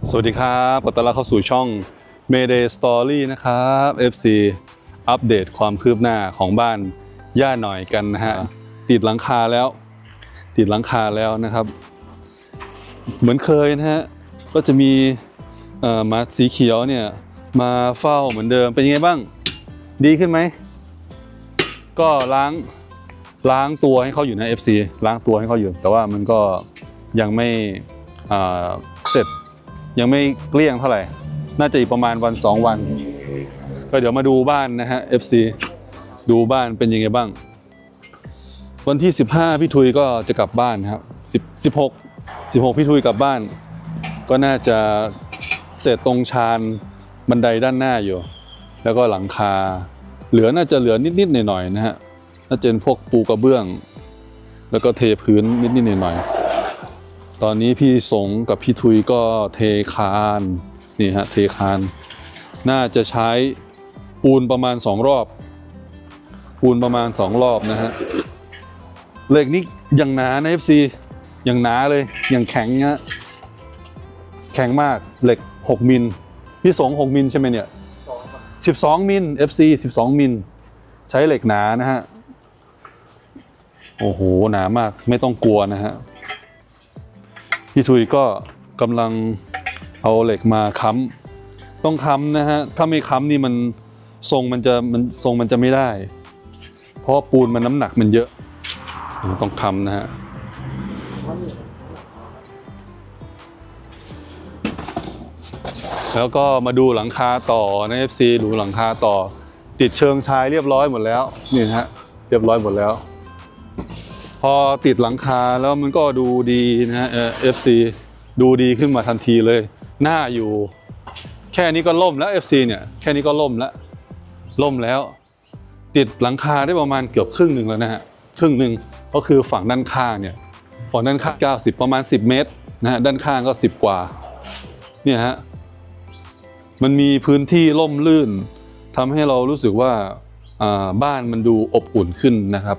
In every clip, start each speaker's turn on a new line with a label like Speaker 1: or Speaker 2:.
Speaker 1: สวัสดีครับขอต้อนรับเข้าสู่ช่อง Mayday Story นะครับ FC อัปเดตความคืบหน้าของบ้านย่าหน่อยกันนะฮะติดหลังคาแล้วนะครับเหมือนเคยนะฮะก็จะมีหมาสีเขียวเนี่ยมาเฝ้าเหมือนเดิมเป็นยังไงบ้างดีขึ้นไหมก็ล้างตัวให้เขาอยู่นะ FC ล้างตัวให้เขาอยู่แต่ว่ามันก็ยังไม่เสร็จยังไม่เกลี้ยงเท่าไหร่น่าจะอีกประมาณวัน2 วันก็เดี๋ยวมาดูบ้านนะฮะ FC ดูบ้านเป็นยังไงบ้างวันที่15พี่ทุยก็จะกลับบ้านครับ16พี่ทุยกลับบ้านก็น่าจะเสร็จตรงชานบันไดด้านหน้าอยู่แล้วก็หลังคาน่าจะเหลือนิดๆหน่อยๆนะฮะน่าจะเป็นพวกปูกระเบื้องแล้วก็เทพื้นนิดๆหน่อยๆตอนนี้พี่สงกับพี่ทุยก็เทคานนี่ฮะเทคานน่าจะใช้ปูนประมาณ2 รอบนะฮะเหล็กนี่ยังหนานะ FC ยังหนาเลยยังแข็งนะแข็งมากเหล็ก6 มิลพี่สง6 มิลใช่ไหมเนี่ย12 มิล FC 12 มิลใช้เหล็กหนานะฮะโอ้โหหนามากไม่ต้องกลัวนะฮะพี่ทุยก็กำลังเอาเหล็กมาค้ำต้องค้ำนะฮะถ้าไม่ค้ำนี่มันทรงมันจะไม่ได้เพราะปูนมันน้ำหนักมันเยอะต้องค้ำนะฮะแล้วก็มาดูหลังคาต่อใน FC ดูหลังคาต่อติดเชิงชายเรียบร้อยหมดแล้วนี่ฮะเรียบร้อยหมดแล้วพอติดหลังคาแล้วมันก็ดูดีนะฮะFC ดูดีขึ้นมาทันทีเลยหน้าอยู่แค่นี้ก็ล่มแล้ว FC เนี่ยแค่นี้ก็ล่มแล้วติดหลังคาได้ประมาณเกือบครึ่งหนึ่งแล้วนะฮะครึ่งหนึ่งก็คือฝั่งด้านข้างเนี่ยฝั่งด้านข้าง90ประมาณ10 เมตรนะฮะด้านข้างก็10 กว่าเนี่ยฮะมันมีพื้นที่ร่มรื่นทำให้เรารู้สึกว่าบ้านมันดูอบอุ่นขึ้นนะครับ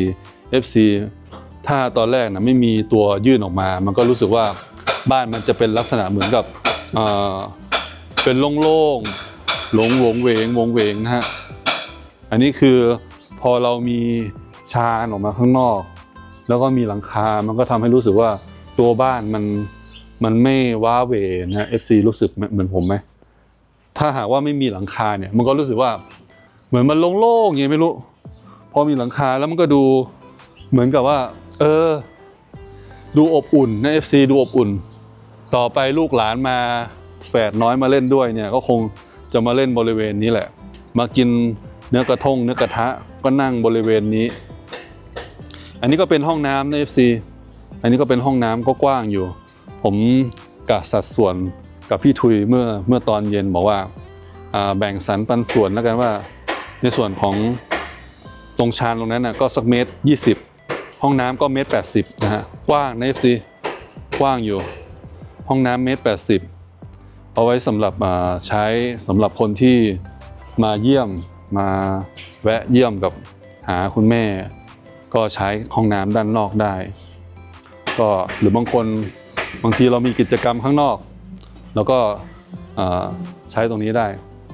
Speaker 1: FC ถ้าตอนแรกนะไม่มีตัวยื่นออกมามันก็รู้สึกว่าบ้านมันจะเป็นลักษณะเหมือนกับเป็นโล่งๆวงเวงนะฮะอันนี้คือพอเรามีชานออกมาข้างนอกแล้วก็มีหลังคามันก็ทำให้รู้สึกว่าตัวบ้านมันไม่ว้าเหวนะ FC รู้สึกเหมือนผมไหมถ้าหากว่าไม่มีหลังคาเนี่ยมันก็รู้สึกว่าเหมือนมันโล่งๆอย่างนี้ไม่รู้พอมีหลังคาแล้วมันก็ดูเหมือนกับว่าดูอบอุ่นนะ FC ดูอบอุ่นต่อไปลูกหลานมาแฝดน้อยมาเล่นด้วยเนี่ยก็คงจะมาเล่นบริเวณนี้แหละมากินเนื้อกระทะก็นั่งบริเวณนี้อันนี้ก็เป็นห้องน้ำนะ FC อันนี้ก็เป็นห้องน้ำก็กว้างอยู่ผมกะสัดส่วนกับพี่ทุยเมื่อตอนเย็นบอกว่าแบ่งสรรปันส่วนแล้วกันว่าในส่วนของตรงชานตรงนั้นนะก็สัก1.20 ห้องน้ำก็1.80 นะฮะกว้างนะ FC กว้างอยู่ห้องน้ำ1.80 เอาไว้สำหรับใช้สำหรับคนที่มาเยี่ยมมาแวะเยี่ยมกับหาคุณแม่ก็ใช้ห้องน้ำด้านนอกได้ก็หรือบางทีเรามีกิจกรรมข้างนอกแล้วก็ใช้ตรงนี้ได้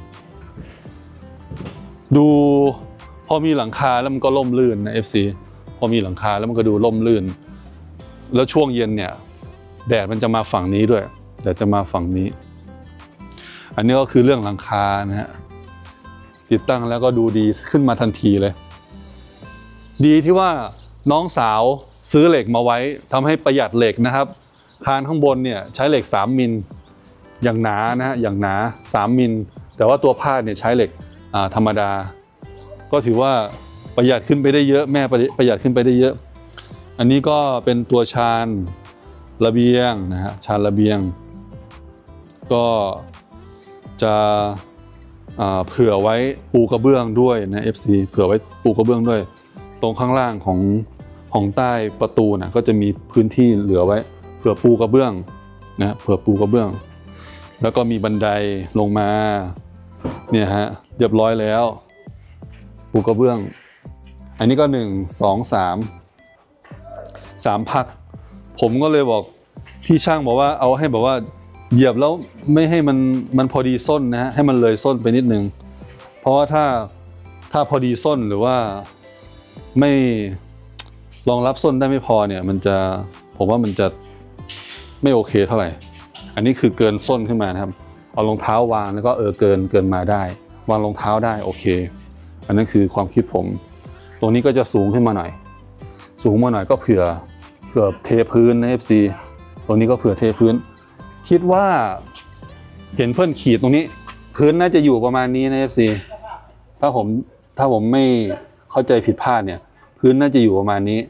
Speaker 1: ดูพอมีหลังคาแล้วมันก็ร่มรื่นนะ FC พอมีหลังคาแล้วมันก็ดูร่มรื่นแล้วช่วงเย็นเนี่ยแดดมันจะมาฝั่งนี้ด้วยแดดจะมาฝั่งนี้อันนี้ก็คือเรื่องหลังคานะฮะติดตั้งแล้วก็ดูดีขึ้นมาทันทีเลยดีที่ว่าน้องสาวซื้อเหล็กมาไว้ทำให้ประหยัดเหล็กนะครับคานข้างบนเนี่ยใช้เหล็ก3 มิลอย่างหนานะฮะอย่างหนา3 มิลแต่ว่าตัวพาดเนี่ยใช้เหล็กธรรมดาก็ถือว่าประหยัดขึ้นไปได้เยอะแม่ประหยัดขึ้นไปได้เยอะอันนี้ก็เป็นตัวชานระเบียงนะฮะชานระเบียงก็จะเผื่อไว้ปูกระเบื้องด้วยนะ FC เผื่อไว้ปูกระเบื้องด้วยตรงข้างล่างของใต้ประตูนะก็จะมีพื้นที่เหลือไว้เผื่อปูกระเบื้องนะเผื่อปูกระเบื้องแล้วก็มีบันไดลงมาเนี่ยฮะเรียบร้อยแล้วปูกระเบื้องอันนี้ก็1 2 3 พักผมก็เลยบอกพี่ช่างบอกว่าเอาให้แบบว่าเหยียบแล้วไม่ให้มันพอดีส้นนะฮะให้มันเลยส้นไปนิดนึงเพราะว่าถ้าพอดีส้นหรือว่าไม่รองรับส้นได้ไม่พอเนี่ยผมว่ามันจะไม่โอเคเท่าไหร่อันนี้คือเกินส้นขึ้นมานะครับเอารองเท้าวางแล้วก็เกินมาได้วางรองเท้าได้โอเคอันนั้นคือความคิดผมตรงนี้ก็จะสูงขึ้นมาหน่อยก็เผื่อเทพื้นนะ FC ตรงนี้ก็เผื่อเทพื้นคิดว่าเห็นเพื่อนขีดตรงนี้พื้นน่าจะอยู่ประมาณนี้นะ FC ถ้าผมไม่เข้าใจผิดพลาดเนี่ยพื้นน่าจะอยู่ประมาณนี้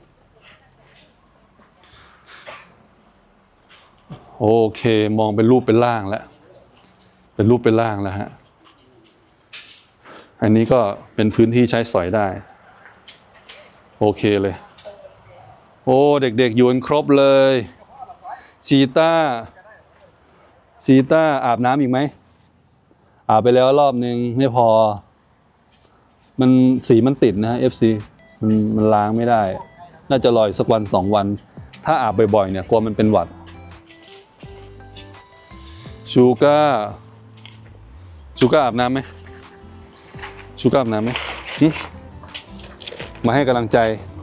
Speaker 1: โอเคมองเป็นรูปเป็นร่างแล้วฮะอันนี้ก็เป็นพื้นที่ใช้สอยได้โอเคเลยโอ้เด็กๆอยู่กันครบเลยชีต้าอาบน้ำอีกไหมอาบไปแล้วรอบนึงไม่พอสีมันติดนะ FC มันล้างไม่ได้น่าจะรออีกสักวัน2 วันถ้าอาบบ่อยๆเนี่ยกลัวมันเป็นหวัดชูก้าอาบน้ำไหมชูก้าอาบน้ำไหมมาให้กำลังใจ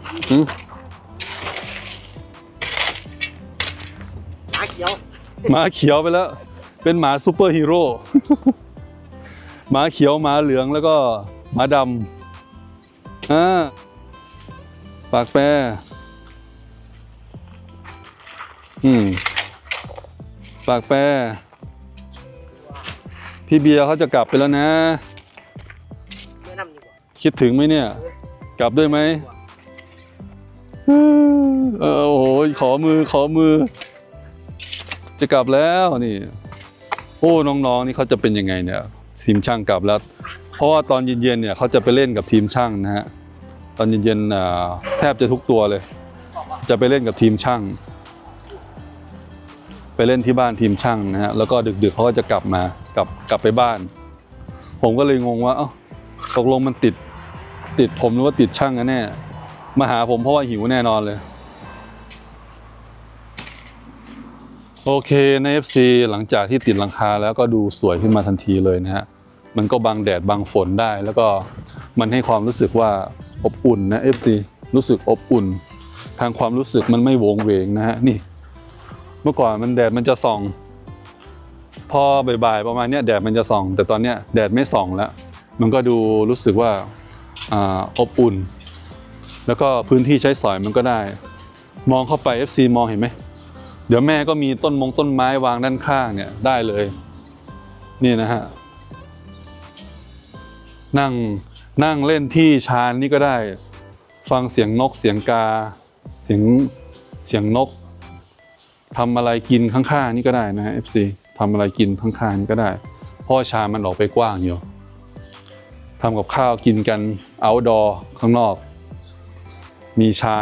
Speaker 1: หมาเขียวไปแล้วเป็นหมาซูเปอร์ฮีโร่หมาเขียวหมาเหลืองแล้วก็หมาดำปากแปรปากแปรพี่เบียร์เขาจะกลับไปแล้วนะคิดถึงไหมเนี่ยกลับด้วยไหมโอ้ยขอมือจะกลับแล้วนี่โอ้น้องๆนี่เขาจะเป็นยังไงเนี่ยทีมช่างกลับแล้วเพราะว่าตอนเย็นๆเนี่ยเขาจะไปเล่นกับทีมช่างนะฮะตอนเย็นๆแทบจะทุกตัวเลยจะไปเล่นกับทีมช่างไปเล่นที่บ้านทีมช่างนะฮะแล้วก็ดึกๆเขาก็จะกลับไปบ้านผมก็เลยงงว่าเอ้าตกลงมันติดผมหรือว่าติดช่างกันแน่มาหาผมเพราะว่าหิวแน่นอนเลยโอเคใน FC หลังจากที่ติดหลังคาแล้วก็ดูสวยขึ้นมาทันทีเลยนะฮะมันก็บังแดดบังฝนได้แล้วก็มันให้ความรู้สึกว่าอบอุ่นนะ FC รู้สึกอบอุ่นทางความรู้สึกมันไม่โวงเวงนะฮะนี่เมื่อก่อนแดดมันจะส่องพอบ่ายๆประมาณนี้แดดมันจะส่องแต่ตอนเนี้ยแดดไม่ส่องแล้วมันก็ดูรู้สึกว่าอบอุ่นแล้วก็พื้นที่ใช้สอยมันก็ได้มองเข้าไป FC มองเห็นไหมเดี๋ยวแม่ก็มีต้นไม้วางด้านข้างเนี่ยได้เลยนี่นะฮะนั่งเล่นที่ชานนี่ก็ได้ฟังเสียงนกเสียงกาเสียงนกทำอะไรกินข้างๆนี่ก็ได้นะฮะ FC ทำอะไรกินข้างๆนี่ก็ได้เพราะชานมันออกไปกว้างอยู่ทำกับข้าวกินกัน outdoor ข้างนอกมีชาน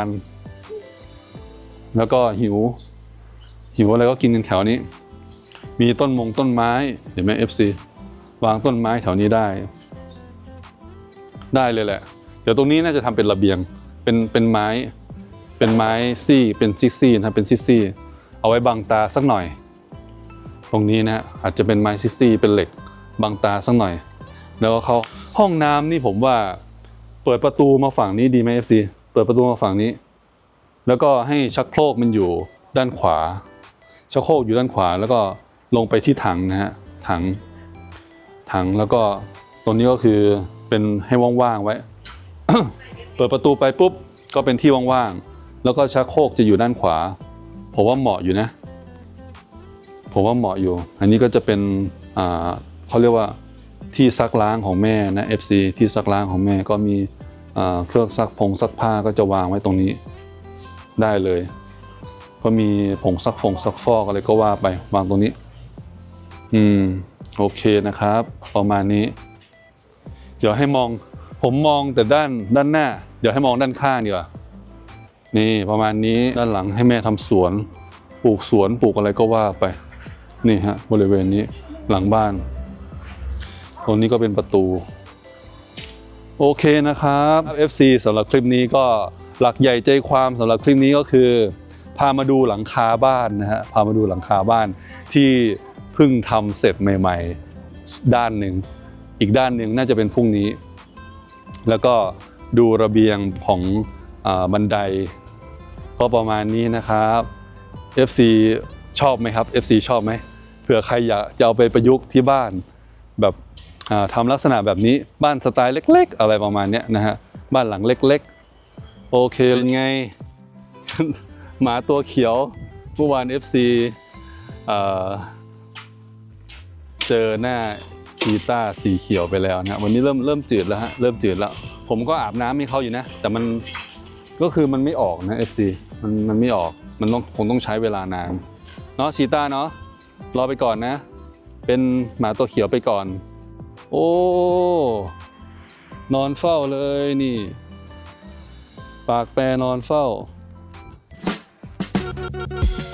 Speaker 1: แล้วก็หิวอะไรก็กินกันแถวนี้มีต้นไม้เห็นไหม FC วางต้นไม้แถวนี้ได้เลยแหละเดี๋ยวตรงนี้น่าจะทำเป็นระเบียงเป็นไม้ซี่เป็นซี่นะเป็นซี่เอาไว้บังตาสักหน่อยตรงนี้นะอาจจะเป็นไม้ซี่เป็นเหล็กบังตาสักหน่อยแล้วก็เขาห้องน้ำนี่ผมว่าเปิดประตูมาฝั่งนี้ดีไหม FC เปิดประตูมาฝั่งนี้แล้วก็ให้ชักโครกมันอยู่ด้านขวาชักโครกอยู่ด้านขวาแล้วก็ลงไปที่ถังนะฮะถังแล้วก็ตรงนี้ก็คือเป็นให้ว่างๆไว้ เปิดประตูไปปุ๊บก็เป็นที่ว่างๆแล้วก็ชักโครกจะอยู่ด้านขวาผมว่าเหมาะอยู่นะอันนี้ก็จะเป็นเขาเรียกว่าที่ซักล้างของแม่นะ FC ที่ซักล้างของแม่ก็มีเครื่องซักผ้าก็จะวางไว้ตรงนี้ได้เลยก็มีผงซักฟอกอะไรก็ว่าไปวางตรงนี้โอเคนะครับประมาณนี้เดี๋ยวให้ผมมองแต่ด้านหน้าเดี๋ยวให้มองด้านข้างดีกว่านี่ประมาณนี้ด้านหลังให้แม่ทำสวนปลูกอะไรก็ว่าไปนี่ฮะบริเวณนี้หลังบ้านตรงนี้ก็เป็นประตูโอเคนะครับ FC สำหรับคลิปนี้ก็หลักใหญ่ใจความสำหรับคลิปนี้ก็คือพามาดูหลังคาบ้านนะฮะพามาดูหลังคาบ้านที่เพิ่งทำเสร็จใหม่ๆด้านหนึ่งอีกด้านหนึ่งน่าจะเป็นพรุ่งนี้แล้วก็ดูระเบียงของบันไดก็ประมาณนี้นะครับ FC ชอบไหมครับ FC ชอบไหมเผื่อใครอยากจะเอาไปประยุกต์ที่บ้านแบบทำลักษณะแบบนี้บ้านสไตล์เล็กๆอะไรประมาณนี้นะฮะบ้านหลังเล็กๆโอเคเป็นไง หมาตัวเขียวเมื่อวาน FC เจอหน้าชีต้าสีเขียวไปแล้วนะวันนี้เริ่มจืดแล้วฮะเริ่มจืดแล้วผมก็อาบน้ำให้เขาอยู่นะแต่มันก็คือมันไม่ออกนะ FC มันไม่ออกมันคงต้องใช้เวลานานเนาะชีต้าเนาะรอไปก่อนนะเป็นหมาตัวเขียวไปก่อนโอ้นอนเฝ้าเลยนี่ปากแปรนอนเฝ้า